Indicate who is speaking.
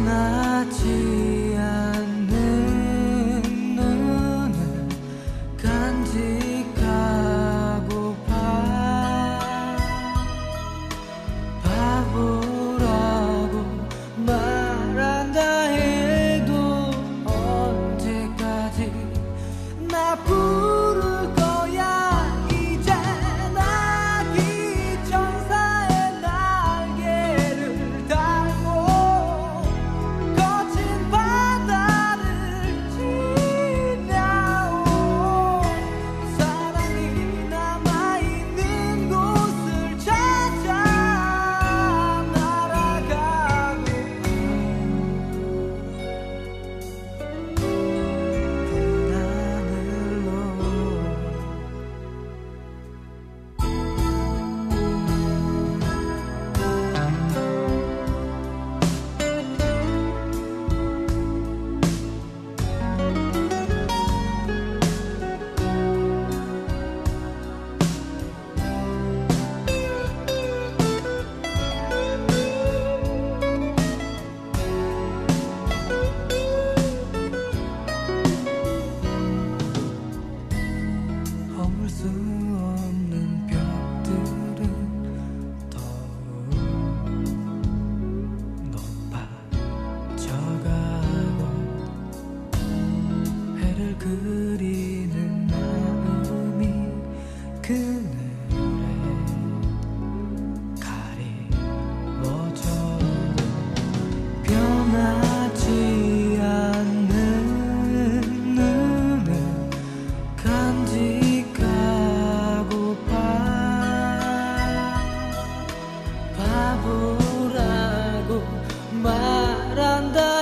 Speaker 1: 변하지 않는 눈을 간직하고파 바보라고 말한다 해도 언제까지 나 부를 거야. 이제 나기 천사의 날개를 달고 거친 바다를 지나오. 사랑이 남아있는 곳을 찾아 날아가고 허물 수 없는 벽들은 더욱 높아져가고 해를 그리는 마음이 그늘에 가리워져도 변하지 않는 눈을 간직하고파 바보라고 말한다